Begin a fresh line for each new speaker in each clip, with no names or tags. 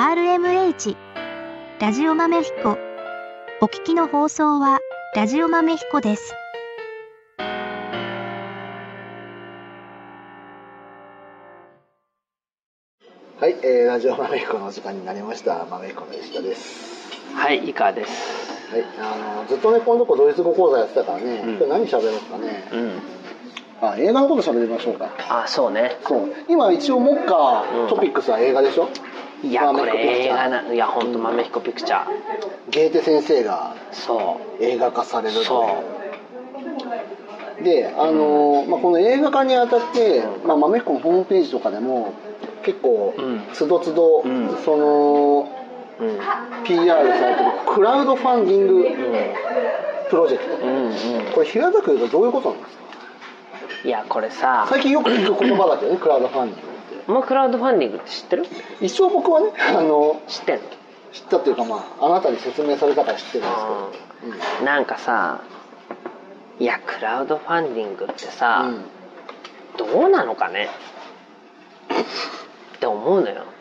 RMH ラジオ豆彦。お聞きの放送はラジオ豆彦です。
はい、ラジオ豆彦のお時間になりました。豆彦の吉田です。
はい、井川です。
はい、ずっとねこのとこドイツ語講座やってたからね、今日何喋ろうかね。映画のこと喋りましょうか。
そうね。
そう。今一応目下、トピックスは映画でしょ。
いやこれ映画いや本当豆彦ピクチャー。
ゲーテ先生が映画化されるという。
そう。
で、この映画化にあたって、豆彦のホームページとかでも結構つどつどその。PR されてるクラウドファンディングプロジェクト、これ平たく言うとどういうことなんですか？
いやこれさ
最近よく聞く言葉だけどね、クラウドファンディングって。
もうクラウドファンディングって知ってる？
一応僕はね
知ってんの？
知ったというかあなたに説明されたから知ってるんですけど、
なんかさ、いやクラウドファンディングってさ、どうなのかねって思うのよ。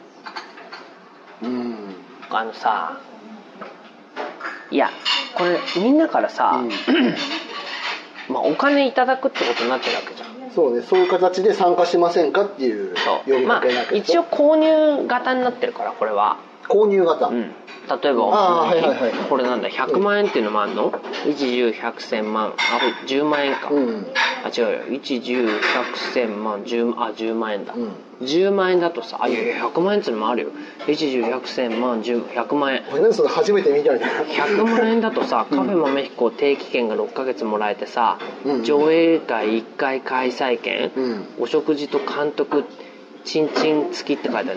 さいやこれみんなからさ、お金いただくってことになってるわけじゃん。
そうね、そういう形で参加しませんかっていう呼びかけなきゃ、
一応購入型になってるからこれは
購入型、
例えばこれなんだ100万円っていうのもあるの？一十百千万10万円か、違うよ一十百千万10万円だ、10万円だとさいや100万円っていうのもあるよ。一十百千万100万円。
何それ初めて見たみたいな。
100万円だとさカフェ豆彦定期券が6ヶ月もらえてさ、上映会1回開催券、お食事と監督チンチン付きって書いてある。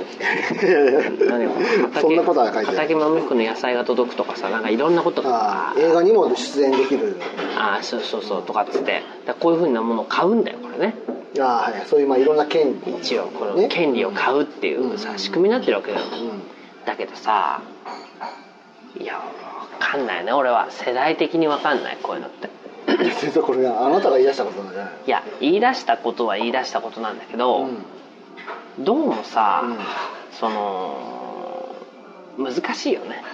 そんなことは書いてある。
畑豆彦の野菜が届くとかさ、なんかいろんなことが
映画にも出演できる。
そうとかっつって、こういうふうなものを買うんだよこれね。
そういういろんな権利、
一応この権利を買うっていうさ、仕組みになってるわけだよ。だけどさ、いや分かんないね、俺は世代的に分かんないこういうのって。
先生これあなたが言い出したことなんじゃない？
いや言い出したことは言い出したことなんだけど、どうもさ、その難しいよね。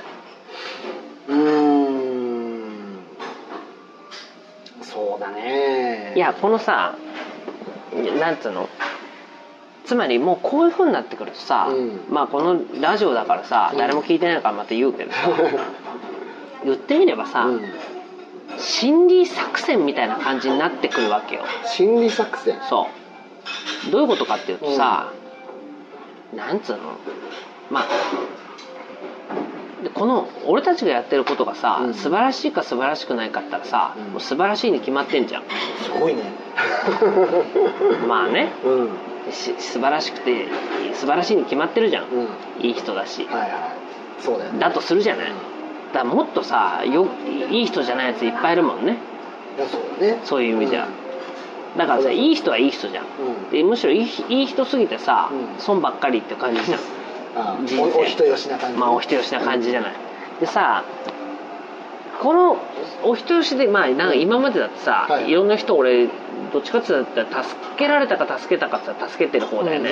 そうだね。
いやこのさ、なんつうの、つまりもうこういう風になってくるとさ、このラジオだからさ、誰も聞いてないからまた言うけどさ、言ってみればさ、心理作戦みたいな感じになってくるわけよ。
心理作戦。
そうどういうことかっていうとさ、なんつうの、この俺たちがやってることがさ、素晴らしいか素晴らしくないかって言ったらさ、もう素晴らしいに決まってんじゃん。
すごいね。
素晴らしくて素晴らしいに決まってるじゃん、いい人だし、
そうだよね。
だとするじゃない。だからもっとさいい人じゃないやついっぱいいるもんね。そういう意味では、だからさ、いい人はいい人じゃん、でむしろいい人すぎてさ、損ばっかりって感じじゃん。人生
お人よしな感じ、
お人よしな感じじゃない。でさ、このお人よしでなんか今までだってさ、いろんな人俺どっちかって言ったら助けられたか助けたかって言ったら助けてる方だよね。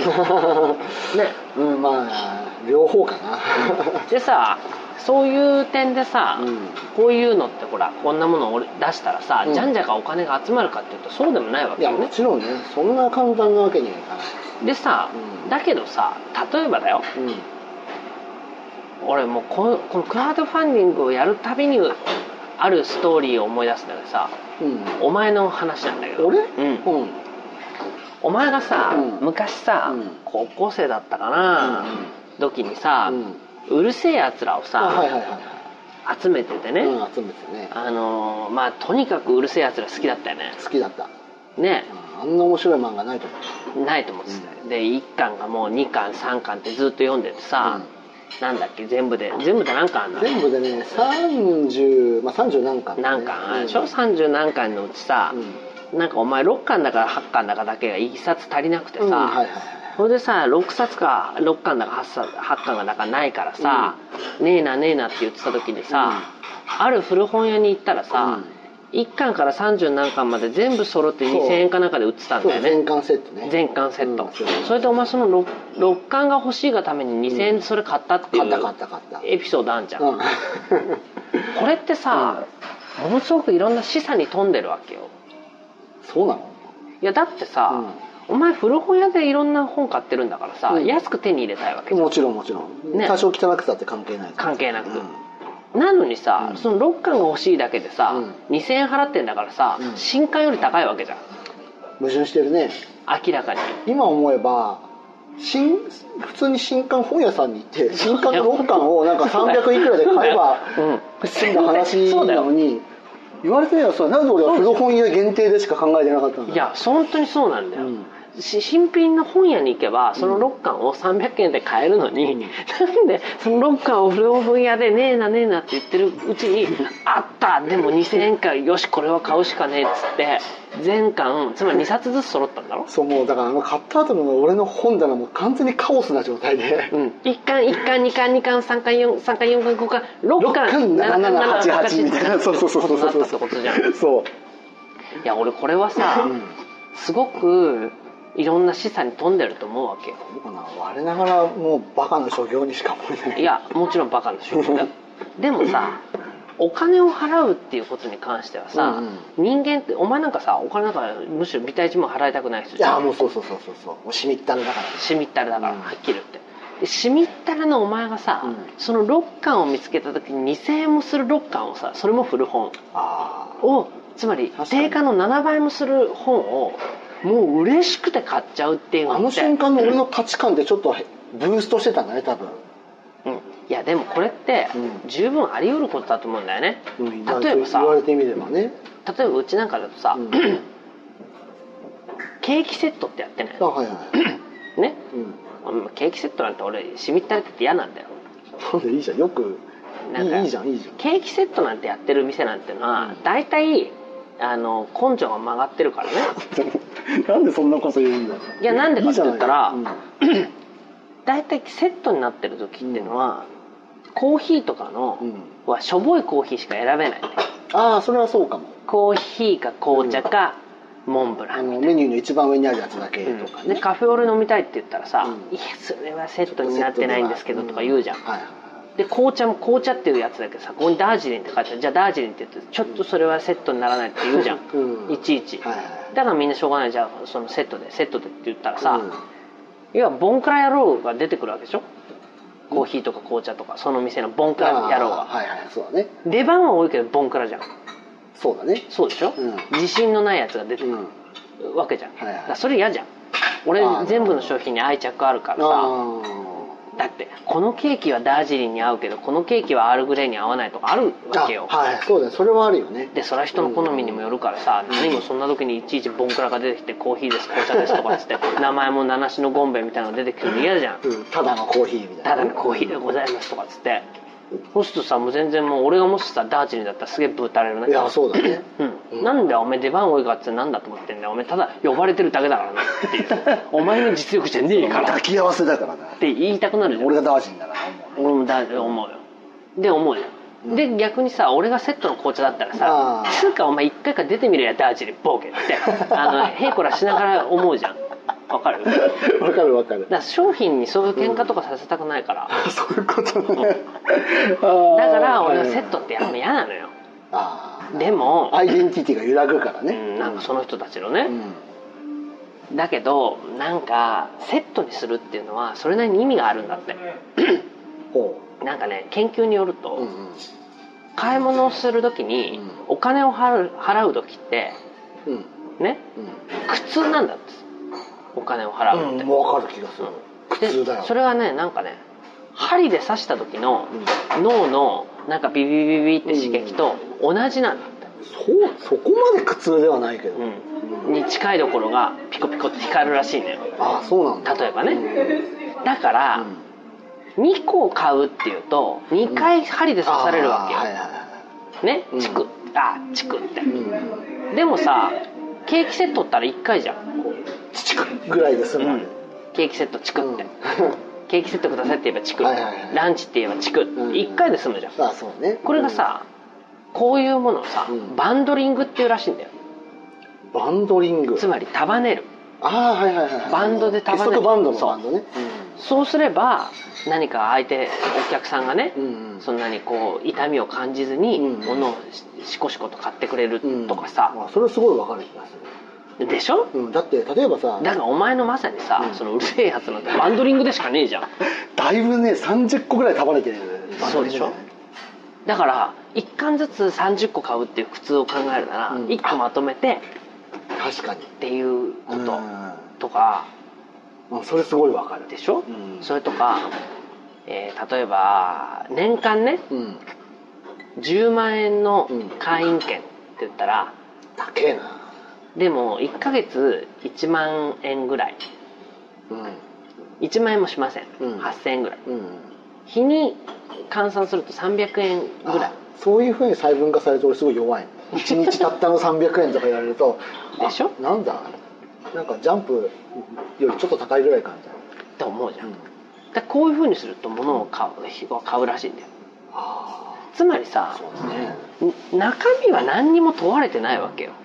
両方かな。
でさ、そういう点でさ、こういうのってほらこんなものを出したらさ、じゃんじゃかお金が集まるかっていうとそうでもないわけよね。
いやもちろんね、そんな簡単なわけにはいかない。
でさ、だけどさ、例えばだよ、俺もうこのクラウドファンディングをやるたびにあるストーリーを思い出すんだけどさ、お前の話なんだけど、
俺？
お前がさ、昔さ、高校生だったかな、時にさ、うるせえやつらをさ、集めててね、とにかくうるせえやつら好きだったよね。
好きだった
ね。
あんな面白い漫画ないと思う。
ないと思ってた。で1巻がもう2巻3巻ってずっと読んでてさ、なんだっけ全部で何巻あんだ。
全部でね30何巻、
何巻あるでしょ。30何巻のうちさ、なんかお前6巻だか8巻だかだけが1冊足りなくてさ、それでさ6冊か6巻だか8巻だかないからさ、ねえなって言ってた時にさ、ある古本屋に行ったらさ、 1巻から30何巻まで全部揃って2000円かなんかで売ってたんだよね。
全巻セットね。
全巻セット、それでお前その 6巻が欲しいがために2000円でそれ買ったっていうエピソードあんじゃん、これってさ、ものすごくいろんな示唆に富んでるわけよ。
そうなの？
いやだってさ、お前古本屋でいろんな本買ってるんだからさ、安く手に入れたいわけじゃん。
もちろんもちろん、ね、多少汚くたって関係ない、
関係なく、なのにさ、その6巻が欲しいだけでさ、2000円払ってんだからさ、新刊より高いわけじゃん。
矛盾してるね、
明らかに。
今思えば普通に新刊本屋さんに行って新刊の6巻をなんか300いくらで買えば済んだ話なのに、言われてみればそう、なんで俺は古本屋限定でしか考えてなかったんだ。
いや本当にそうなんだよ、新品の本屋に行けばその6巻を300円で買えるのに、なんでその6巻を古本屋でねえなねえなって言ってるうちにあったでも2000円か、よしこれは買うしかねえっつって全巻つまり2冊ずつ揃ったんだろ。
そう、もうだから買った後の俺の本棚も完全にカオスな状態で、
1巻2巻2巻3巻4巻5巻6巻
7788みたいな、そう
なったってことじゃん。
そう、
いや俺これはさ、すごくいろんな示唆に富んでると思うわけよ。
我ながらもうバカな所業にしか思えない。
いやもちろんバカな所業だよでもさ、お金を払うっていうことに関してはさ、人間ってお前なんかさ、お金なんかむしろビタ一文払いたくない人じゃん。
いやもうそうもうしみったれだから、
しみったれだから、はっきり言って。でしみったれのお前がさ、その6巻を見つけた時に2000円もする6巻をさ、それも古本を、つまり定価の7倍もする本をもう嬉しくて買っちゃうっていうのって、
あの瞬間の俺の価値観ってちょっとブーストしてたんだね多分。
いやでもこれって十分あり得ることだと思うんだよね、例えばさ、
言われてみればね、
例えばうちなんかだとさ、ケーキセットってやってないね、ケーキセットなんて俺しみったれてて嫌なんだよ。
いいじゃん、よくいいじゃん
ケーキセットなんてやってる店なんてのは大体根性が曲がってるからね
なんでそんなこと言うんだよ。
いやなんでかって言ったら大体セットになってる時っていうのは、コーヒーとかのはしょぼいコーヒーしか選べないんだよ。
ああそれはそうかも。
コーヒーか紅茶かモンブランみたいな、
メニューの一番上にあるやつだけとかね、
でカフェオレ飲みたいって言ったらさ、いやそれはセットになってないんですけどとか言うじゃん、で紅茶も紅茶っていうやつだけどさ、ここにダージリンって書いてある、じゃあダージリンって言ってちょっとそれはセットにならないって言うじゃん、いちいち、だからみんなしょうがない、じゃあそのセットでって言ったらさ、要はボンクラ野郎が出てくるわけでしょ、コーヒーとか紅茶とかその店のボンクラ野郎が、
そうだね、
出番は多いけどボンクラじゃん。
そうだね、
そうでしょ、自信のないやつが出てくるわけじゃん、だからそれ嫌じゃん。俺全部の商品に愛着あるからさ、だってこのケーキはダージリンに合うけどこのケーキはアールグレイに合わないとかあるわけよ。
そうだね、それはあるよね。
でそれは人の好みにもよるからさ、何もそんな時にいちいちボンクラが出てきてコーヒーです紅茶ですとかっつって名前も七種のゴンベみたいなのが出てくるの嫌じゃん、
ただのコーヒーみたいな、
ただのコーヒーでございますとかっつって、そうするとさ、もう全然もう俺がもしさダージリンだったらすげえブータれるね。
いやそうだね、
なんでお前出番多いかってなんだと思ってんだよ、お前ただ呼ばれてるだけだからなっていうお前の実力じゃねえから
抱き合わせだからな
って言いたくなるじゃん。
俺がダージリンだから
俺もダージリン思うよ。で思うよ、で逆にさ俺がセットの紅茶だったらさ、つうかお前一回から出てみるやダージリンボーケってへいこらしながら思うじゃん。わかる
わかるわかる。
だから商品にそういう喧嘩とかさせたくないから、
そういうことね
だから俺はセットってやっぱ嫌なのよ。でも
アイデンティティが揺らぐからね、
なんかその人たちのね、だけどなんかセットにするっていうのはそれなりに意味があるんだってなんかね研究によると、買い物をする時にお金を払う時ってね、苦痛なんだって、お金を払うって。
もう分かる気がする、苦痛だよ。
それはねなんかね針で刺した時の脳のなんかビビビビって刺激と同じなんだって、
そこまで苦痛ではないけど、
に近いところがピコピコって光るらしいのよ。
そうなんだ。
例えばね、だから、2個買うっていうと2回針で刺されるわけよ、ね、チクチクって、でもさケーキセットったら1回じゃん、
チクぐらいで済む、
ケーキセットチクって、ケーキセットくださいって言えばチク、ランチって言えばチク、1回で済むじゃん。
そうね、
これがさこういうものをさ、バンドリングっていうらしいんだよ。
バンドリング、
つまり束ねる。
ああはいはいはい、
バンドで束ねる。
結束バンドのバンドね。
そうすれば何か相手お客さんがね、そんなにこう痛みを感じずに物をしこしこと買ってくれるとかさ、
それはすごいわかる気がする
でしょ、
だって例えばさ、
だからお前のまさにさ、そのうるせえやつなんてバンドリングでしかねえじゃん。
だいぶね30個ぐらい束ねてる。
そうでしょ。だから1巻ずつ30個買うっていう苦痛を考えるなら、1個まとめて
確かに
っていうこととか、
それすごいわかる
でしょ、それとか、例えば年間ね、10万円の会員券って言ったら
高えな。
でも1ヶ月1万円ぐらい、1万円もしません、8000円ぐらい、日に換算すると300円ぐらい。
そういうふうに細分化されて俺すごい弱いの。1日たったの300円とか言われると
でしょ、
なんだなんかジャンプよりちょっと高いぐらいかみたいな
って思うじゃん、だこういうふうにすると物を買うらしいんだよ。つまりさ、中身は何にも問われてないわけよ。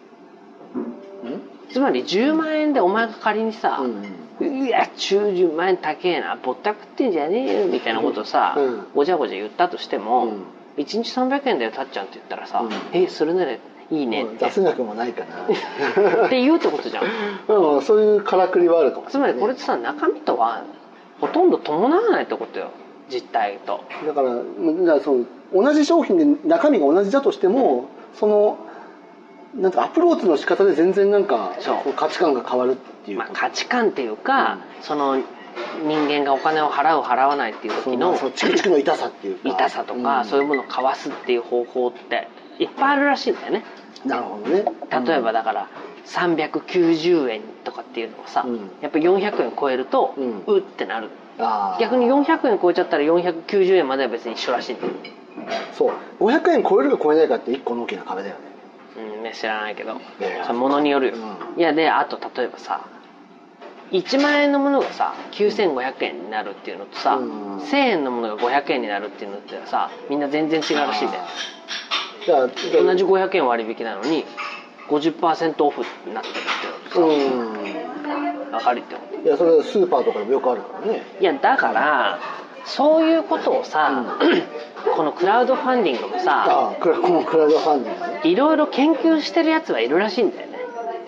つまり10万円でお前が仮にさ、いや10万円高えなぼったくってんじゃねえよみたいなことをさ、ごちゃごちゃ言ったとしても、1日300円だよたっちゃんって言ったらさ、それならいいねって
出せなくもないかな
って言うってことじゃん。
そういうからくりはあるかもしれない、
つまりこれってさ、中身とはほとんど伴わないってことよ、実態と。
だからそう同じ商品で中身が同じだとしても、そのなんかアプローチの仕方で全然なんか価値観が変わるっていう、
価値観っていうか、その人間がお金を払う払わないっていう時の
チクチクの痛さっていうか、
痛さとか、そういうものをかわすっていう方法っていっぱいあるらしいんだよね。
なるほどね。
例えばだから390円とかっていうのはさ、やっぱ400円超えるとうってなる。逆に400円超えちゃったら490円までは別に一緒らしいんだよ。
そう500円超えるか超えないかって一個の大きな壁だよね。
知らないけど、それ物によるよ。いやで、あと例えばさ、1万円のものがさ9500円になるっていうのとさ、1000円のものが500円になるっていうのってさ、みんな全然違うらしいんだよ。同じ500円割引なのに 50% オフになってるっていうのとさ、分かるってこと。
いやそれはスーパーとかでもよくあるからね。
いやだからそういうことをさ、このクラウドファンディングもさ、
このクラウドファンディングね、
いろいろ研究してるやつはいるらしいんだよね。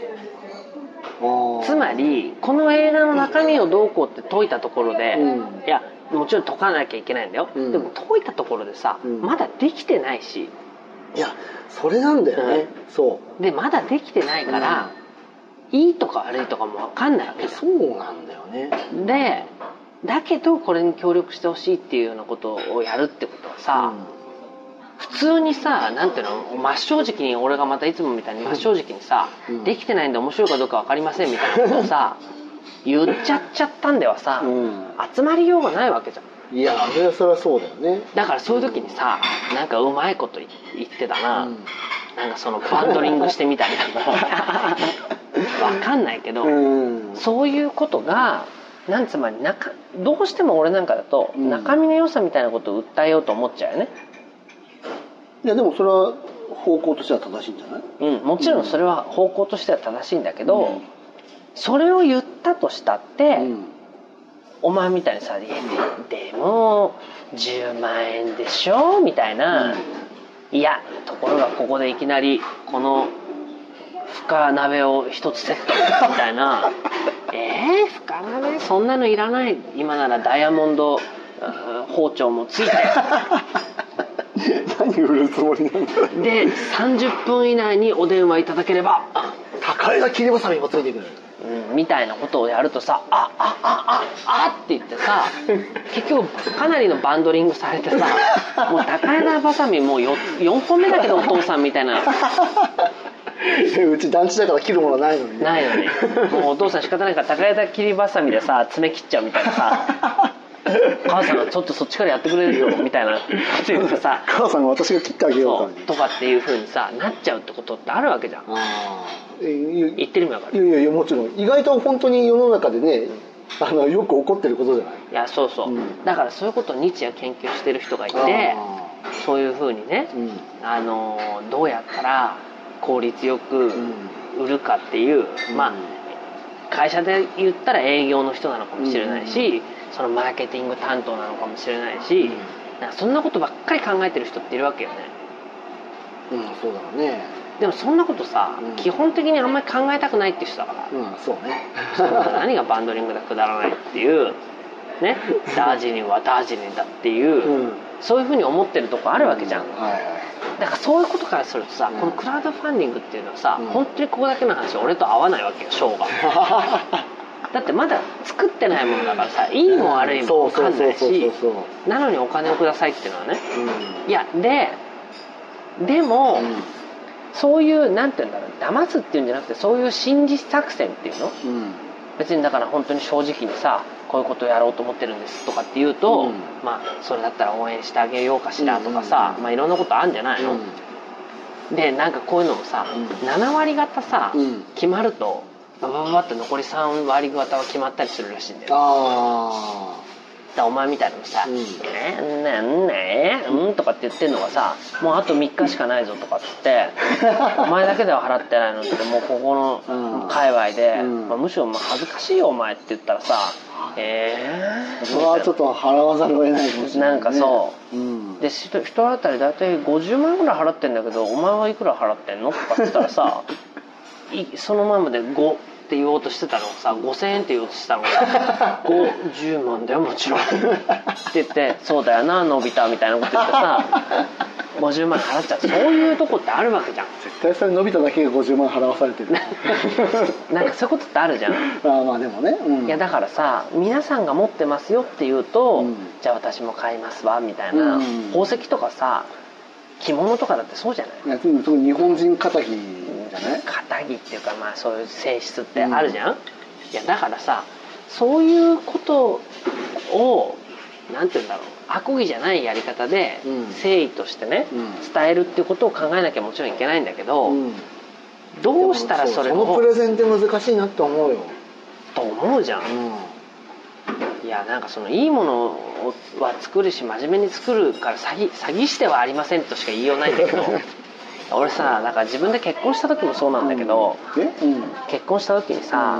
つまりこの映画の中身をどうこうって解いたところで、いやもちろん解かなきゃいけないんだよ、でも解いたところでさ、まだできてないし、
いやそれなんだよね、そう
でまだできてないから、いいとか悪いとかも分かんないわけじゃん。
そうなんだよね。
でだけどこれに協力してほしいっていうようなことをやるってことはさ、普通にさ、なんていうの、真正直に俺がまたいつもみたいに真正直にさ、できてないんで面白いかどうか分かりませんみたいなことをさ言っちゃったんではさ、集まりようがないわけじゃん。
いやそれはそうだよね。
だからそういう時にさ、なんかうまいこと言ってたな、なんかそのバンドリングしてみたりとか分かんないけど、そういうことがなんつまりどうしても俺なんかだと中身の良さみたいなことを訴えようと思っちゃうよね。
いやでもそれは方向としては正しいんじゃない？
もちろんそれは方向としては正しいんだけど、それを言ったとしたって、お前みたいにさ、でも10万円でしょみたいな、いやところがここでいきなりこの深鍋を一つセットみたいな深鍋そんなのいらない、今ならダイヤモンド包丁もついて
何売るつもりなんだ
で30分以内にお電話いただければ
高枝切りばさみもついてくる、
みたいなことをやるとさ、って言ってさ、結局かなりのバンドリングされてさ、もう高枝ばさみもう 4本目だけどお父さんみたいな
うち団地だから切るものないのにね。
ないのにもうお父さん仕方ないから高枝切りばさみでさ爪切っちゃうみたいなさ母さんがちょっとそっちからやってくれるよみたいなこと言ってさ
母さんが私が切ってあげようか
とかっていう風にさなっちゃうってことってあるわけじゃん。言ってる意味わかる？
いやもちろん意外と本当に世の中でねよく起こってることじゃない。
いやそう、だからそういうことを日夜研究してる人がいて、 そういう風にね、どうやったら効率よく売るかっていう、まあ会社で言ったら営業の人なのかもしれないし、そのマーケティング担当なのかもしれないし、なんかそんなことばっかり考えてる人っているわけよね。
そうだろうね。
でもそんなことさ、基本的にあんまり考えたくないっていう人だから、
そうね。
何がバンドリングだくだらないっていうね、ダージリンはダージリンだっていう、そういうふうに思ってるとこあるわけじゃん。だからそういうことからするとさ、このクラウドファンディングっていうのはさ、本当にここだけの話俺と合わないわけよ、ショーが。だってまだ作ってないものだからさ、いいも悪いも分かんないし、なのにお金をくださいっていうのはね、いやでも、そういうなんていうんだろう、騙すっていうんじゃなくて、そういう心理作戦っていうの、別にだから本当に正直にさ、こういうことをやろうと思ってるんですとかって言うと、まあそれだったら応援してあげようかしらとかさ、まあいろんなことあるんじゃないの、でなんかこういうのもさ、7割方さ、決まるとババババって残り3割方は決まったりするらしいんだよ。だお前みたいなのさ「なんねとかって言ってんのがさ、もうあと3日しかないぞとかってお前だけでは払ってないのって、もうここの界隈で、むしろ恥ずかしいよお前って言ったらさ、
それはちょっと払わざるを得ないかもしれない、ね、
なんかそう、で人当たり大体50万ぐらい払ってんだけど、お前はいくら払ってんのとかって言ったらさそのままで5って言おうとしてたのをさ、5000円って言おうとしてたのをさ50万だよもちろんって言って、そうだよなのび太みたいなこと言ってさ50万払っちゃう、そういうとこってあるわけじゃん。
絶対それのび太だけが50万払わされてる
なんかそういうことってあるじゃん。
まあでもね、
いやだからさ、皆さんが持ってますよって言うと、じゃあ私も買いますわみたいな、宝石とかさ着物とかだってそうじゃない。
特に日本人肩着じゃない、
肩着っていうか、まあそういう性質ってあるじゃん、いやだからさ、そういうことをなんて言うんだろう、悪意じゃないやり方で誠意としてね、伝えるっていうことを考えなきゃもちろんいけないんだけど、どうしたらそれを
そのプレゼンって難しいなって思うよ
と思うじゃん、いやなんかそのいいものは作るし真面目に作るから詐欺してはありませんとしか言いようないんだけど俺さ、だから自分で結婚した時もそうなんだけど、結婚した時にさ、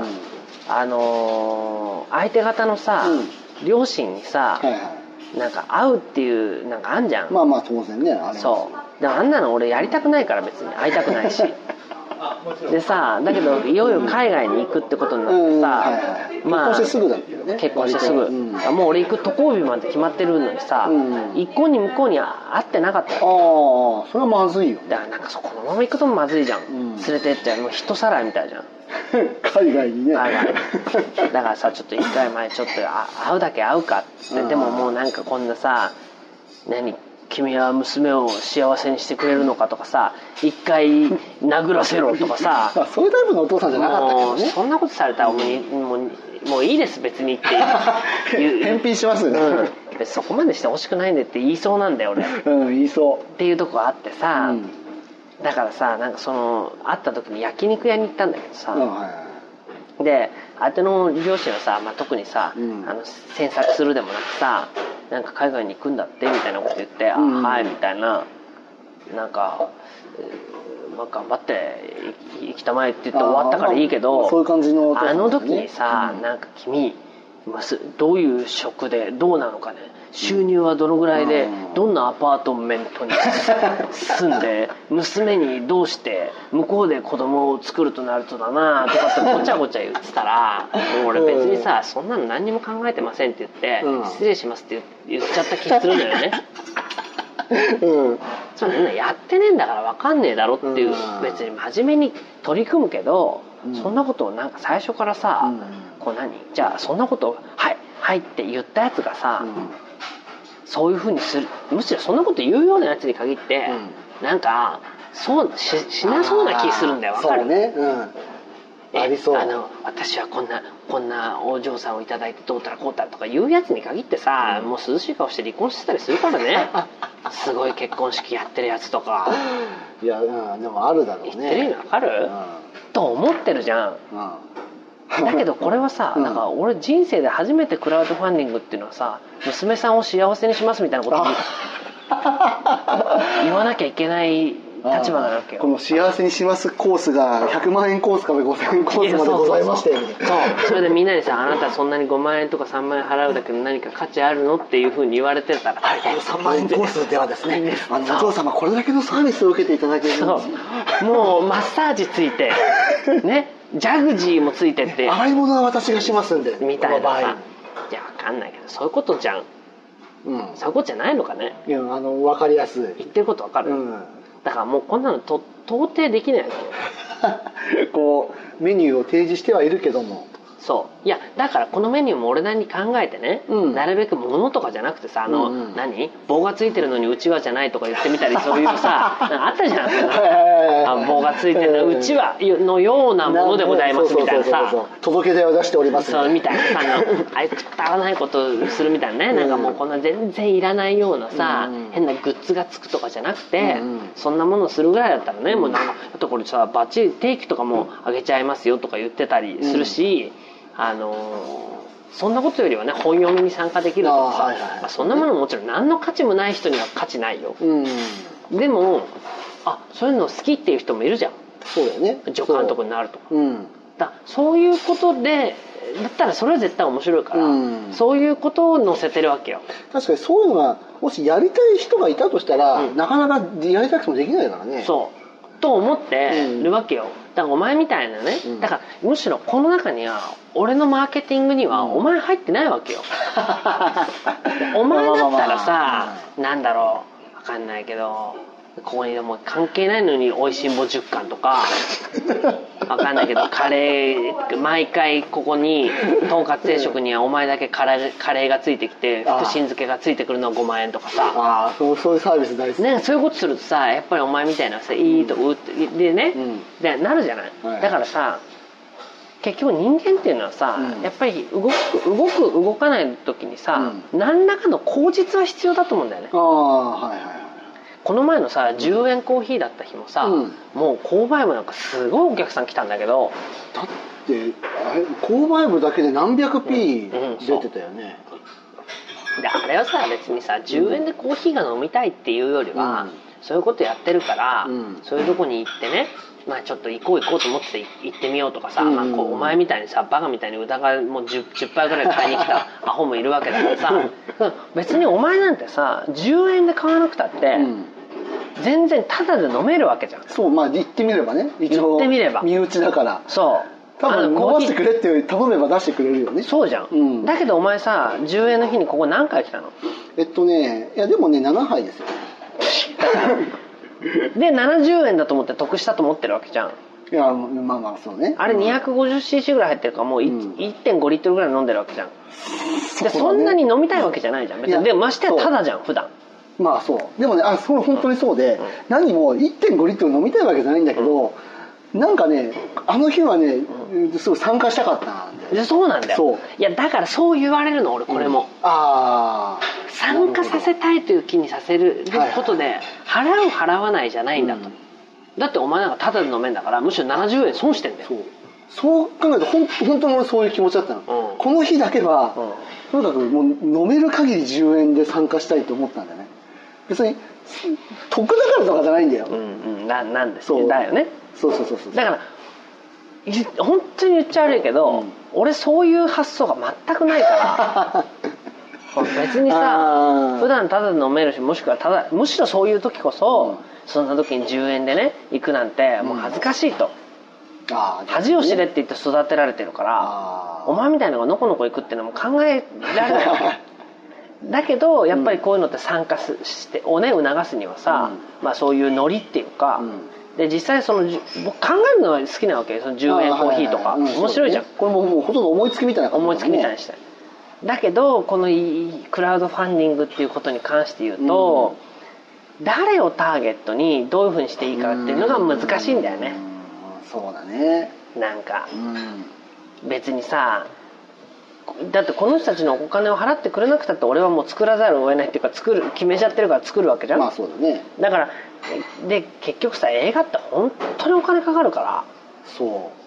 相手方のさ、両親にさ、なんか会うっていうなんかあんじゃん。
まあまあ当然ね、あれ
そうでもあんなの俺やりたくないから、別に会いたくないしでさ、だけどいよいよ海外に行くってことになってさ、
まあ結婚してすぐだったよね。
結婚してすぐ、もう俺行く渡航日まで決まってるのにさ、一向に向こうに会ってなかったよ。
それはまずいよ。
だからなんかこのまま行くともまずいじゃん、連れてってもう人さらいみたいじゃん
海外にね。
だからさ、ちょっと一回前ちょっと会うだけ会うかって、でももうなんかこんなさ、君は娘を幸せにしてくれるのかとかさ、一回殴らせろとかさ
そういうタイプのお父さんじゃなかったけどね。
そんなことされたらもういいです別にって
返品しますね、
そこまでしてほしくないんでって言いそうなんだよ俺。
言いそう
っていうとこあってさ、だからさ、なんかその会った時に焼肉屋に行ったんだけどさ、で相手の両親はさ、特にさ、詮索するでもなくさ、なんか海外に行くんだってみたいなこと言って「はい」みたいな、なんか頑張って行きたまえって言って終わったからいいけど、
そういう感じの
あの時にさ、なんか君どういう職でどうなのかね、収入はどのぐらいで、どんなアパートメントに住んで、娘にどうして向こうで子供を作るとなるとだなとかってごちゃごちゃ言ってたら、もう俺別にさ、そんなの何にも考えてませんって言って、失礼しますって言っちゃった気するのよね。そんなやってねえんだから分かんねえだろっていう、別に真面目に取り組むけど、そんなことをなんか最初からさ、じゃあそんなことをはいって言ったやつがさ、そういう風にする、むしろそんなこと言うようなやつに限って、なんかそうしなそうな気するんだよ。分かる？
そうね、ありそう。
私はこんなお嬢さんをいただいてどうたらこうたらとか言うやつに限ってさ、もう涼しい顔して離婚してたりするからねすごい結婚式やってるやつとか。
いや、でもあるだろうね。
言ってる意味分かる？と思ってるじゃん。だけどこれはさ、なんか俺人生で初めてクラウドファンディングっていうのはさ、娘さんを幸せにしますみたいなこと言わなきゃいけない立場なわけよ。
この幸せにしますコースが100万円コースから5000円コースまでございまして、
それでみんなにさ、あなたそんなに5万円とか3万円払うだけで何か価値あるのっていうふうに言われてたら、
はい、この3万円コースではですね、お嬢様これだけのサービスを受けていただけるんですよ。
もうマッサージついてね、ジャグジーもついてって、
洗い物は私がしますんで
みたいなさ、いや分かんないけどそういうことじゃん、そういうことじゃないのかね。
いや分かりやすい、
言ってること分かる、だからもうこんなの到底できないのよ
こうメニューを提示してはいるけども、
そういやだからこのメニューも俺なりに考えてね、なるべく物とかじゃなくてさ、何棒がついてるのにうちわじゃないとか言ってみたり、そういうさなんかあったじゃん棒がついてるのうちわのようなものでございますみたいなさ、
届け出を出しております
そうみたいなさ、あいくったらないことをするみたいなね、なんかもうこんな全然いらないようなさ、変なグッズがつくとかじゃなくて、そんなものをするぐらいだったらね、もうなんかあとこれさバッチリ定期とかもあげちゃいますよとか言ってたりするし、そんなことよりはね本読みに参加できるとかさ、そんなものもちろん何の価値もない人には価値ないよ、でもそういうの好きっていう人もいるじゃん。
そうだよね、
助監督になるとか、そういうことでだったらそれは絶対面白いから、そういうことを載せてるわけよ。
確かにそういうのがもしやりたい人がいたとしたら、なかなかやりたくてもできないからね。
そうと思ってるわけよ。だからお前みたいなね、だからむしろこの中には俺のマーケティングにはお前入ってないわけよ。お前だったらさ、なんだろう分かんないけど、ここにでも関係ないのにおいしんぼ10貫とか分かんないけど、カレー毎回ここにとんかつ定食にはお前だけカレーがついてきて福神漬けがついてくるのは5万円とかさ、
そういうサービス大好きね。
そういうことするとさ、やっぱりお前みたいなさ、いいとうってでね、でなるじゃない、だからさ結局人間っていうのはさ、やっぱり動かない時にさ、何らかの口実は必要だと思うんだよね。この前のさ10円コーヒーだった日もさ、もう購買部なんかすごいお客さん来たんだけど、
だって購買部だけで何百 P 出てたよね。
であれはさ別にさ10円でコーヒーが飲みたいっていうよりは、そういうことやってるから、そういうとこに行ってね、まあちょっと行こうと思って行ってみようとかさ、まあ、お前みたいにさバカみたいに歌がもう 10杯ぐらい買いに来たアホもいるわけだからさ別にお前なんてさ10円で買わなくたって、全然タダで飲めるわけじゃん。
そう、まあ言ってみればね、一応身内だから、そう多分飲ませてくれって頼めば出してくれるよね。
そうじゃん、だけどお前さ10円の日にここ何回来たの？
いやでもね7杯ですよ
で70円だと思って得したと思ってるわけじゃん。
いやまあまあそうね。
あれ 250cc ぐらい入ってるからもう 1.5 リットルぐらい飲んでるわけじゃん。でそんなに飲みたいわけじゃないじゃん別に。でましてやタダじゃん普段。
まあそうでもね、それ本当にそうで、何も 1.5 リットル飲みたいわけじゃないんだけど、なんかねあの日はね、すごい参加したかったんで。
そうなんだよ。いやだからそう言われるの俺これも、参加させたいという気にさせることで、払う払わないじゃないんだと、だってお前なんかタダで飲めんだから、むしろ70円損してんだよ。
そう考えると本当に俺そういう気持ちだったの、この日だけは、とにかくもう飲める限り10円で参加したいと思ったんだよね。別に得だからとかじゃないんだよ。
なんですだよね。そうだから本当に言っちゃ悪いけど、俺そういう発想が全くないから別にさ普段タダで飲めるし、もしくはむしろそういう時こそ、そんな時に10円でね行くなんてもう恥ずかしいと、恥を知れって言って育てられてるから、お前みたいなのがのこのこ行くっていうのも考えられないわけだけどやっぱりこういうのって参加してをね促すにはさ、まあそういうノリっていうか、で実際僕考えるのが好きなわけよ。その10円コーヒーとか面白いじゃん。
これもうほとんど思いつきみたいな感じ、
思いつきみたいにして。だけどこのクラウドファンディングっていうことに関して言うと、誰をターゲットにどういうふうにしていいかっていうのが難しいんだよね。
そうだね。
なんか、別にさ、だってこの人たちのお金を払ってくれなくたって俺はもう作らざるを得ないっていうか、決めちゃってるから作るわけじゃん。
まあそうだね。
だからで結局さ、映画って本当にお金かかるから。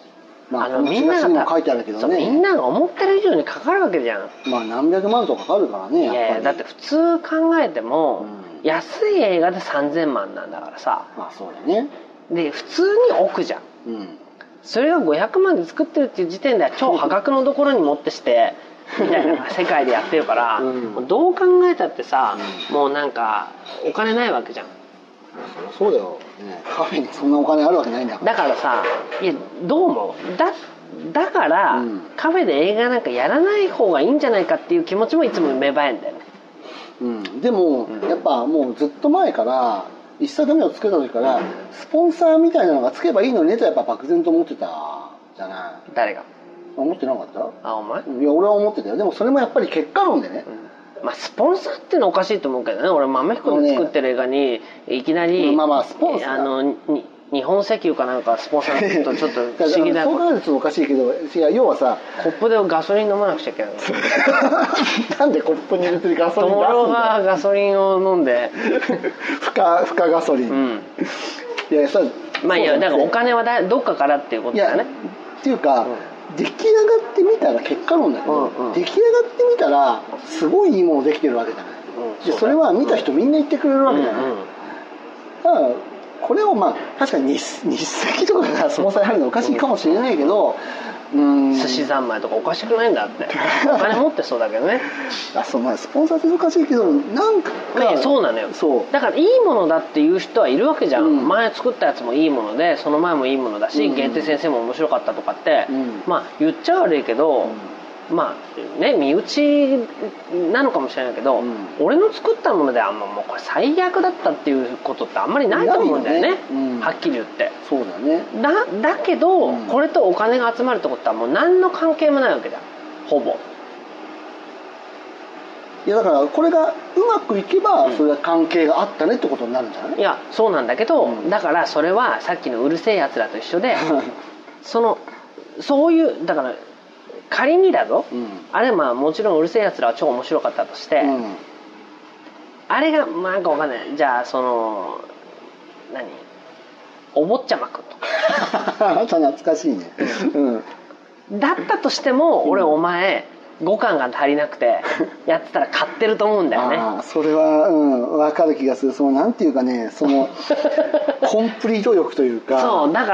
まあみんなが書いてあるけどね、
みんなが思ってる以上にかかるわけじゃん。
まあ何百万とかかかるからね。
いやだって普通考えても、安い映画で3000万なんだからさ。
まあそうだね。
で普通に億じゃん、それが500万で作ってるっていう時点では超破格のところに持ってしてみたいな世界でやってるから、どう考えたってさ、もうなんかお金ないわけじゃん。
そうだよ、ね、カフェにそんなお金あるわけないんだから。
だからさ、いやどう思う？だから、カフェで映画なんかやらない方がいいんじゃないかっていう気持ちもいつも芽生えんだよね。
でも、やっぱもうずっと前から一作目を作った時から、スポンサーみたいなのがつけばいいのにねとやっぱ漠然と思ってたじゃない。
誰が？
思ってなかった？
あ、お前？
いや俺は思ってたよ。でもそれもやっぱり結果論でね、
まあスポンサーっていうのはおかしいと思うけどね。俺豆彦で作ってる映画にいきなり、
まあまあスポンサー
日本石油かなんかスポンサーにするとちょっと不思議だ。
そう考えるとおかしいけど、要はさ、
コップでガソリン飲まなくちゃいけない
なんでコップに入れてるガソリン出すんだよ。
友がガソリンを飲んで
負荷ガソリン、いやさ、
まあいやだからお金はどっかからっていうことだね。
っていうか、出来上がってみたら結果論だけど、出来上がってみたらすごいいいものできてるわけじゃない、でそれは見た人みんな言ってくれるわけじゃない、だからこれをまあ確かに日赤とかがスポンサーに入るのおかしいかもしれないけど、
寿司三昧とかおかしくないんだってお金持ってそうだけどね。
そう、まあ、スポンサーっておかしいけどなんか
そうなのよ。だからいいものだっていう人はいるわけじゃん、前作ったやつもいいものでその前もいいものだし、限定先生も面白かったとかって、まあ言っちゃ悪いけど、まあね身内なのかもしれないけど、俺の作ったものでもうこれ最悪だったっていうことってあんまりないと思うんだよね、はっきり言って。
そうだね。
だけど、これとお金が集まるってことはもう何の関係もないわけじゃん、ほぼ。
いやだからこれがうまくいけばそれは関係があったねってことになるんじゃない？
いやそうなんだけど、だからそれはさっきのうるせえやつらと一緒でそういうだから仮にだぞ、あれまあもちろんうるせえやつらは超面白かったとして、あれがなんかわかんない、じゃあお坊ちゃまくんとか
あ懐かしいね、
だったとしても俺お前5巻が足りなくてやってたら買ってると思うんだよね。
それは分かる気がする。なんていうかね、コンプリート欲というか。そうだから、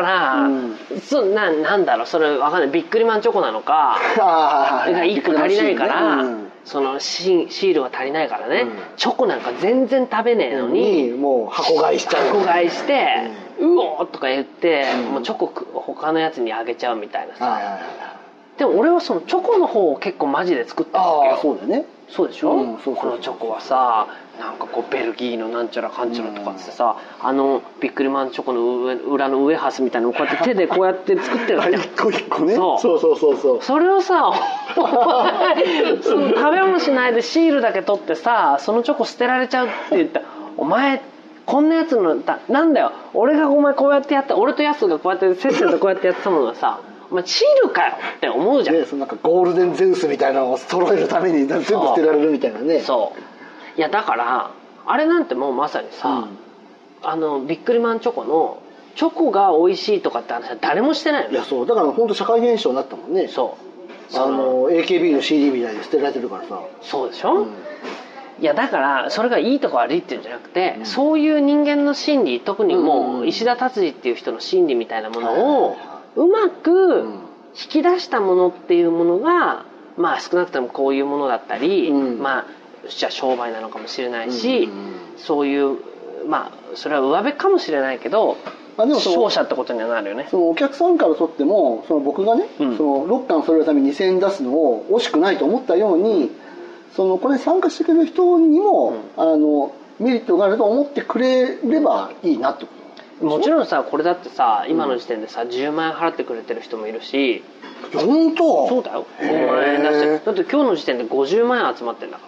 なんだろう、それ分かんない、ビックリマンチョコなのか1個足りないから、そのシールが足りないからね、チョコなんか全然食べねえのに、 もう箱買いしちゃう、
箱買いしてうおーとか言って、もうチョコ他のやつにあげちゃうみたいなさ。でも俺はそのチョコの方を結構マジで作ったわけよ。そうだね。そうでしょ、このチョコはさ、なんかこうベルギーのなんちゃらかんちゃらとかってさ、ビックリマンチョコの裏のウエハースみたいなのをこうやって手でこうやって作ってるわけじゃん一個一個ね。そうそれをさその食べ物しないでシールだけ取ってさ、そのチョコ捨てられちゃうって言って、お前こんなやつのなんだよ、俺がお前こうやってやって、俺とヤスがこうやってせっせとこうやってやってたものがさ、お前シールかよって思うじゃん。
なんかゴールデンゼウスみたいなのを揃えるために全部捨てられるみたいなね。
いやだからあれなんてもうまさにさ、ビックリマンチョコのチョコが美味しいとかって話は誰もしてないの。
いやそうだから本当社会現象になったもんね。AKB の CD みたいに捨てられてるからさ。
そうでしょ、いやだからそれがいいとか悪いっていうんじゃなくて、そういう人間の心理、特にもう石田達治っていう人の心理みたいなものをうまく引き出したものっていうものが、まあ少なくともこういうものだったり、まあじゃあ商売なのかもしれないし、そういうまあそれは上辺かもしれないけど、勝者ってことにはなるよね。
お客さんからとっても僕がね、6巻揃えるために2000円出すのを惜しくないと思ったように、これに参加してくれる人にも、メリットがあると思ってくれればいいなってこと。
もちろんさ、これだってさ、今の時点でさ10万円払ってくれてる人もいるし。
本当？
そうだよ、5万円出してる。だって今日の時点で50万円集まってんだから。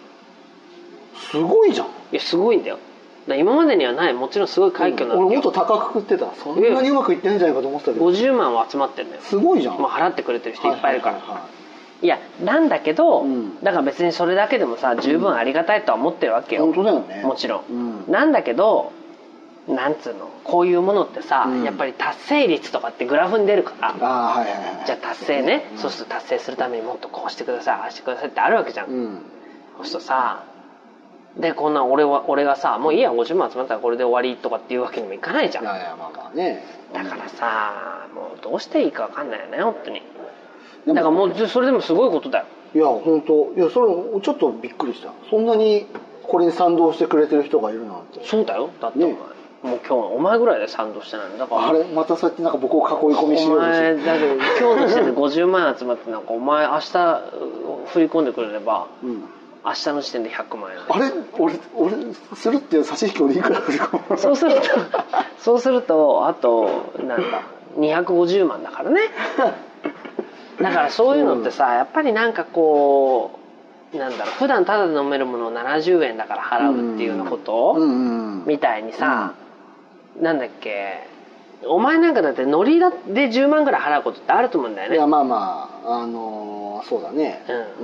すごいじゃん。い
やすごいんだよ。今までにはない、もちろんすごい快挙なんだよ。
俺もっと高く食ってた。そんなにうまくいってないんじゃないかと思ってたけど、
50万は集まってんだよ。
すごいじゃん。
もう払ってくれてる人いっぱいいるから。いやなんだけど、だから別にそれだけでもさ十分ありがたいとは思ってるわけよ。
本当だよね。
もちろん、なんだけどなんつうのこういうものってさ、やっぱり達成率とかってグラフに出るから、じゃあ達成ね、そうすると達成するためにもっとこうしてくださいああしてくださいってあるわけじゃん、そうするとさでこんな俺がさもういいや50万集まったらこれで終わりとかっていうわけにもいかないじゃん。
いやいやまあまあね、
だからさもうどうしていいか分かんないよね本当に。だからもうそれでもすごいことだよ。い
や本当いやそれちょっとびっくりした。そんなにこれに賛同してくれてる人がいるなんて。
そうだよ。だってお前、もう今日お前ぐらいで賛同してないのだから。
あれまたそうやってなんか僕を囲い込みしようとして。
お前だけど今日の時点で50万集まってなんかお前明日振り込んでくれれば、明日の時点で100万円。
あれ俺するって差し引き俺いくら振り込む。
そうするとあとなんだ250万だからね。だからそういうのってさやっぱりなんかこうなんだろう普段タダで飲めるものを70円だから払うっていうようなことみたいにさ、なんだっけお前なんかだってノリで10万ぐらい払うことってあると思うんだよね。
いやまあまあそうだね、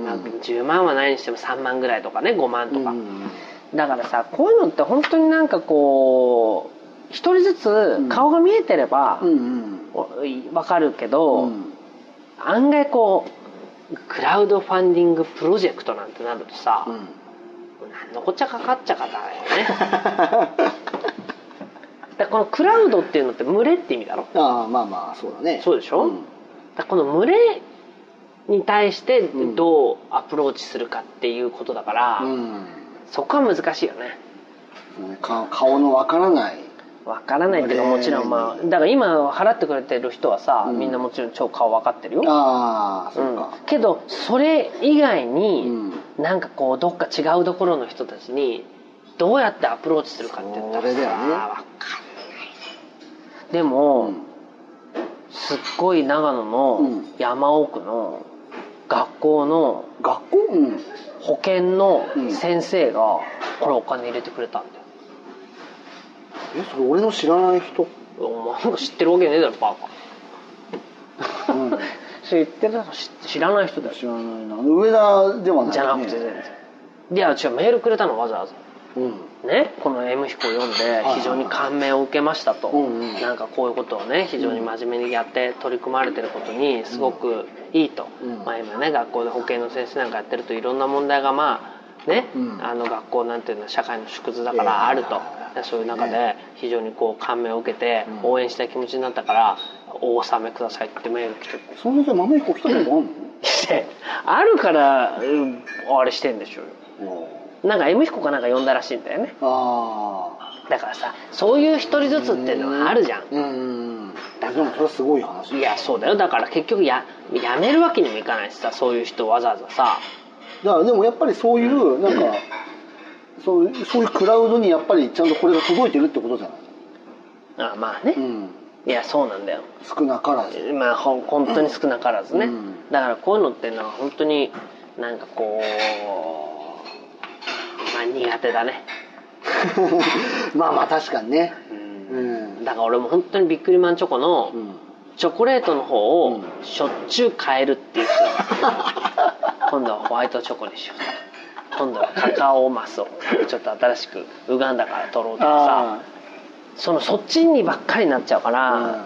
10万はないにしても3万ぐらいとかね5万とか、だからさこういうのって本当になんかこう一人ずつ顔が見えてれば分かるけど、案外こうクラウドファンディングプロジェクトなんてなるとさ、何のこっちゃかかっちゃかだよね。だこのクラウドっていうのって群れって意味だろ。
ああまあまあそうだね。
そうでしょ、だこの群れに対してどうアプローチするかっていうことだから、そこは難しいよね。
顔のわからない
っていうかもちろんまあだから今払ってくれてる人はさ、みんなもちろん超顔分かってるよ。
ああそうか、
けどそれ以外に、なんかこうどっか違うところの人たちにどうやってアプローチするかって言ったらさ、分かんないでも、すっごい長野の山奥の学校の保健の先生がこれお金入れてくれたんだよ。
それ俺の知らない人。
お前なんか知ってるわけねえだろバカ。知ってるだろ知らない人だよ。
知らないな。上田ではない、ね、
じゃなくて全然。いや違うメールくれたのわざわざ。ね、この M 彦を読んで非常に感銘を受けましたと、なんかこういうことをね非常に真面目にやって取り組まれてることにすごくいいと、まあ、今ね学校で保健の先生なんかやってるといろんな問題がまあね、学校なんていうのは社会の縮図だからあると、そういう中で非常にこう感銘を受けて応援したい気持ちになったからお納めくださいってメール来て、
そんなさ豆彦来たことあるの？
あるからあれしてんでしょうよ。なんか M 彦かなんか呼んだらしいんだよね。だからさそういう一人ずつっていうのはあるじゃん。
でもそれはすごい話。
いやそうだよ。だから結局やめるわけにもいかないしさ、そういう人わざわざさ。
だからでもやっぱりそういうなんかそういうクラウドにやっぱりちゃんとこれが届いてるってことじゃない。
あまあね、いやそうなんだよ。
少なからず。
まあ本当に少なからずね、だからこういうのっていうのは本当になんかこうまあ苦手だね。
まあまあ確かにね、
だから俺も本当にビックリマンチョコのチョコレートの方をしょっちゅう変えるっていう今度はホワイトチョコにしようと、今度はカカオマスをちょっと新しくウガンダから取ろうとかさ、そっちにばっかりになっちゃうから、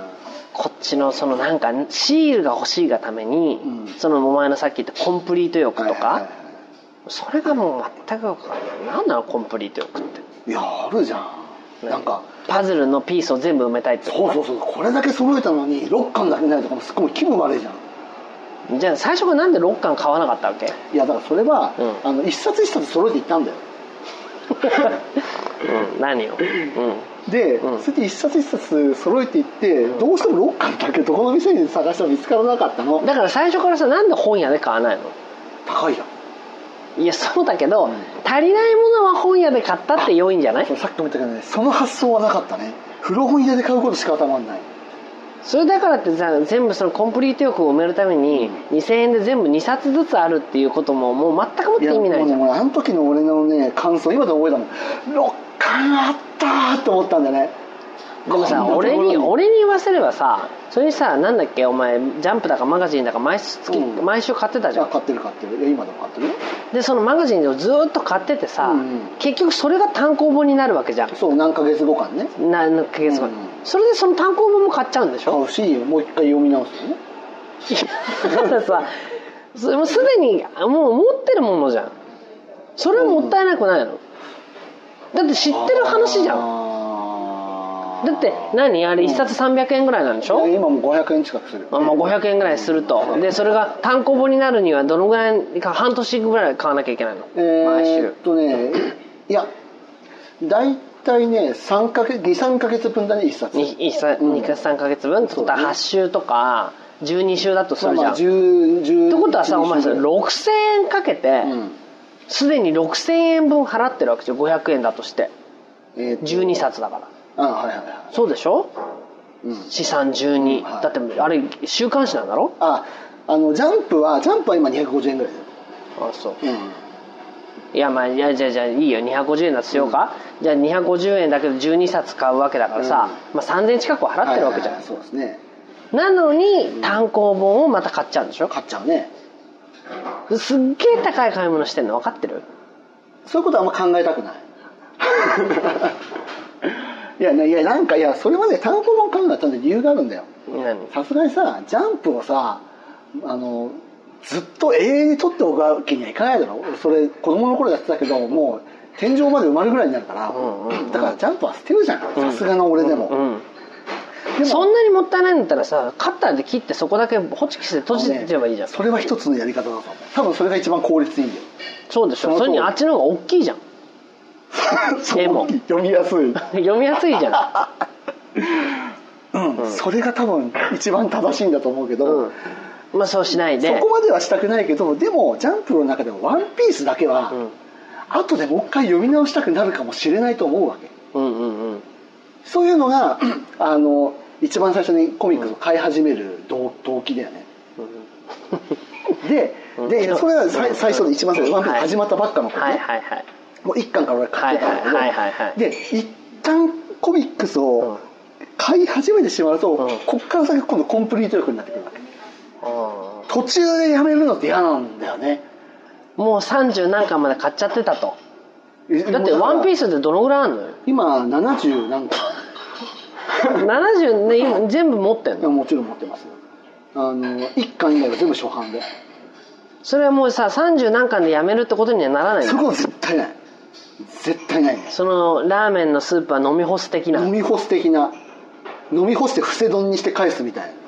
こっちのそのなんかシールが欲しいがために、そのお前のさっき言ったコンプリート欲とか、それがもう全く分かんない。何なのコンプリート欲って。
いやあるじゃん。なんか
パズルのピースを全部埋めたいってこと。
そうこれだけ揃えたのに6巻だけないとかもすっごい気分悪いじゃん。
じゃあ最初からなんで6巻買わなかったわけ？
いやだからそれは、一冊一冊揃えていったんだよ。
何を？
で、それで一冊一冊揃えていって、どうしても6巻だけどこの店に探しても見つからなかったの。
だから最初からさなんで本屋で買わないの？
高いじゃん。
いやそうだけど、足りないものは本屋で買ったって良いんじゃない？
さっきも言ったけどね、その発想はなかったね。古本屋で買うことしか頭にない。
それだからってさ全部そのコンプリート欲を埋めるために2000円で全部2冊ずつあるっていうことももう全くもって意味ないじゃん。
もうあの時の俺のね感想今でも覚えたもん。6巻あったーって思ったんだよね。
でもさ、俺に言わせればさ、それにさ、なんだっけお前ジャンプだかマガジンだか毎週買ってたじゃん。
買ってる今でも買ってるよ。
でそのマガジンをずっと買っててさ、結局それが単行本になるわけじゃん。
そう、何ヶ月後かにね。
何ヶ月後、それでその単行本も買っちゃうんでしょ。
買うし、もう一回読み直すよね。
だからさ、それもすでにもう持ってるものじゃん。それはもったいなくないの？だって知ってる話じゃん。だって何あれ1冊300円ぐらいなんでしょ。
今もう500円近くする。
もう500円ぐらいすると。でそれが単行本になるにはどのぐらいか、半年ぐらい買わなきゃいけないの？毎週。
いやだいたいね2、3ヶ月分だね、1冊。
2か3ヶ月分ってことは8週とか12週だとするじゃん。ってことはさ、お前さ6000円かけてすでに6000円分払ってるわけですよ。500円だとして12冊だから。そうでしょ、資産12、だってあれ週刊誌なんだろ。
ジャンプは今250円ぐらいだよ。
あ、そう、いやまあじゃあいいよ、250円だとしようか、じゃあ250円だけど12冊買うわけだからさ、まあ3000円近くは払ってるわけじゃん。
そうですね。
なのに単行本をまた買っちゃうんでしょ。
買っちゃうね。
すっげえ高い買い物してんの分かってる？
そういうことはあんま考えたくない。いやなんかそれまで単行本買うのはちゃんと理由があるんだよ。さすがにさジャンプをさずっと永遠に取っておくわけにはいかないだろ。それ子供の頃やってたけど、もう天井まで埋まるぐらいになるから、だからジャンプは捨てるじゃん、さすがの俺でも。でも
そんなにもったいないんだったらさ、カッターで切ってそこだけホチキスで閉じてればいいじゃん。
それは一つのやり方だと思う。多分それが一番効率いいんだよ。
そうでしょ。それにあっちの方が大きいじゃん。
絵も読みやすい
読みやすいじゃ
ん。それが多分一番正しいんだと思うけど、
まあそうしないで、
そこまではしたくないけど、でもジャンプの中でもワンピースだけは、後でもう一回読み直したくなるかもしれないと思うわけ。そういうのが一番最初にコミックスを買い始める動機だよね。でそれは最初で一番最初、ワンピース始まったばっかの頃ね、もう1巻から俺買ってたんだけど、で一旦コミックスを買い始めてしまうと、こっから先今度コンプリート力になってくるわけ。途中でやめるのって嫌なんだよね。もう
30何巻まで買っちゃってたと。だってワンピースってどのぐらいあるのよ。
今70何巻。
70ね、今全部持ってんの？
もちろん持ってます。1巻以外は全部初版で。
それはもうさ30何巻でやめるってことにはならないの？
そこは絶対ない。絶対ないね。
そのラーメンのスープは飲み干す的な。飲み干
して伏せ丼にして返すみたいな。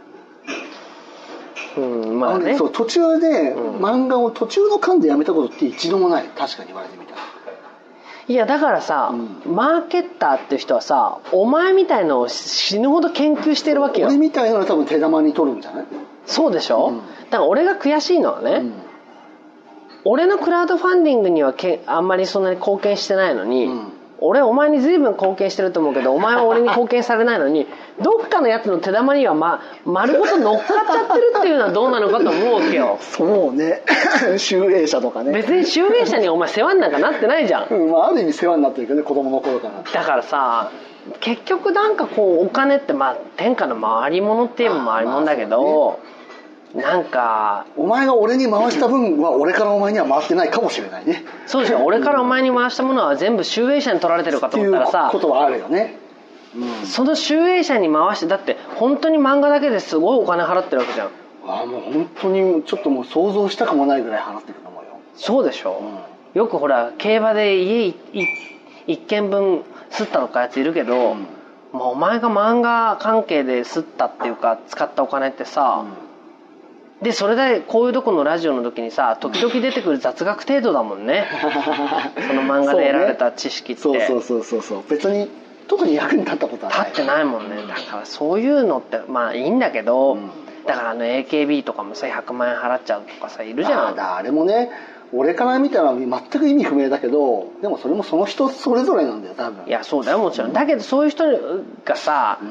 まあね、
そう途中で、漫画を途中の巻でやめたことって一度もない。確かに言われてみたら。
いやだからさ、マーケッターっていう人はさ、お前みたいのを死ぬほど研究してるわけよ。
俺みたいなのは多分手玉に取るんじゃない？
そうでしょ、だから俺が悔しいのはね、俺のクラウドファンディングにはあんまりそんなに貢献してないのに、俺お前に随分貢献してると思うけど、お前は俺に貢献されないのにどっかのやつの手玉には、丸ごと乗っかっちゃってるっていうのはどうなのかと思うわけよ。
そうね。集英社とかね。
別に集英社にお前世話になんかなってないじゃん。
ある意味世話になってるけどね、子供の頃から。
だからさ、結局なんかこうお金って天下の回り物って言えば回り物だけど、なんか
お前が俺に回した分は俺からお前には回ってないかもしれないね。
そうでしょ。俺からお前に回したものは全部集英社に取られてるかと思ったらさ、
っていうことはあるよね。
その集英社に回して、だって本当に漫画だけですごいお金払ってるわけじゃん。
もう本当にちょっともう想像したかもないぐらい払ってると思うよ。
そうでしょ、よくほら競馬で家一軒分吸ったとかやついるけど、お前が漫画関係で吸ったっていうか使ったお金ってさ、でそれでこういうとこのラジオの時にさ時々出てくる雑学程度だもんね。その漫画で得られた知識って。
そう別に特に役に立ったことはない。
立ってないもんね。だからそういうのっていいんだけど、だからAKB とかもさ100万円払っちゃうとかさいるじゃん。
あれもね、俺から見たら全く意味不明だけど、でもそれもその人それぞれなんだよ多分。
いやそうだよもちろん。だけどそういう人がさ、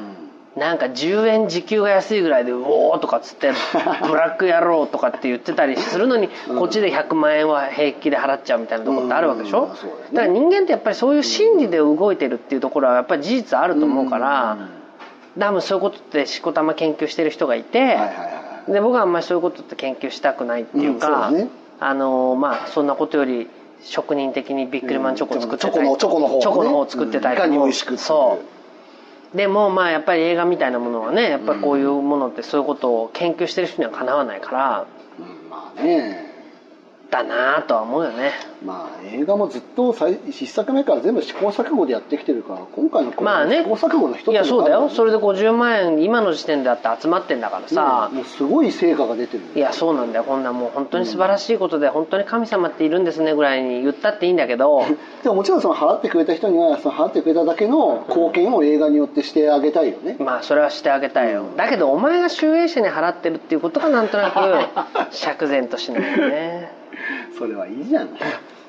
なんか10円時給が安いぐらいでうおーとかっつってブラック野郎とかって言ってたりするのにこっちで100万円は平気で払っちゃうみたいなところってあるわけでしょ。だから人間ってやっぱりそういう心理で動いてるっていうところはやっぱり事実あると思うから、多分そういうことってしこたま研究してる人がいて、で僕はあんまりそういうことって研究したくないっていうか、まあそんなことより職人的にビックリマンチョコを作ってたり、チョコの方を作ってたりとか、そうでもまあやっぱり映画みたいなものはね、やっぱりこういうものってそういうことを研究してる人にはかなわないから、
まあね
だなとは思うよね。
まあ映画もずっと1作目から全部試行錯誤でやってきてるから、今回のこれ試行錯誤の一つも、
いやそうだよ、それで50万円今の時点であって集まってんだからさ、
もうすごい成果が出てる。
いやそうなんだよ、こんなもう本当に素晴らしいことで、本当に神様っているんですねぐらいに言ったっていいんだけど
でももちろんその払ってくれた人にはその払ってくれただけの貢献を映画によってしてあげたいよね。
まあそれはしてあげたいよ、だけどお前が集英社に払ってるっていうことがなんとなく釈然としないよね
それはいいじゃん。